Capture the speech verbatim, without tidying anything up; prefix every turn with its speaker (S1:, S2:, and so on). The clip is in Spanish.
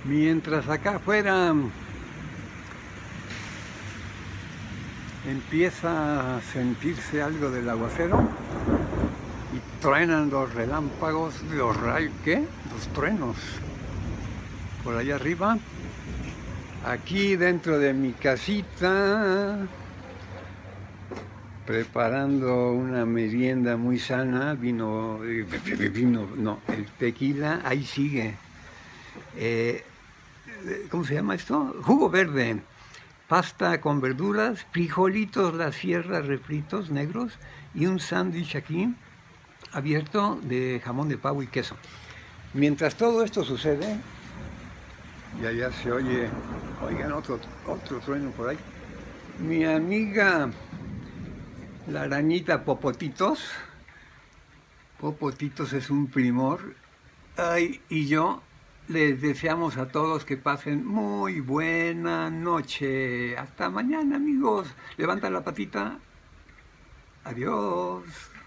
S1: Mientras acá afuera empieza a sentirse algo del aguacero y truenan los relámpagos, los rayos, ¿qué? Los truenos por allá arriba. Aquí dentro de mi casita, preparando una merienda muy sana, vino, vino, no, el tequila, ahí sigue. Eh, ¿Cómo se llama esto? Jugo verde, pasta con verduras, frijolitos, las sierras refritos negros y un sándwich aquí abierto de jamón de pavo y queso. Mientras todo esto sucede, y allá se oye, oigan, otro, otro trueno por ahí, mi amiga la arañita Popotitos, Popotitos es un primor, ay, y yo les deseamos a todos que pasen muy buena noche. Hasta mañana, amigos. Levanta la patita. Adiós.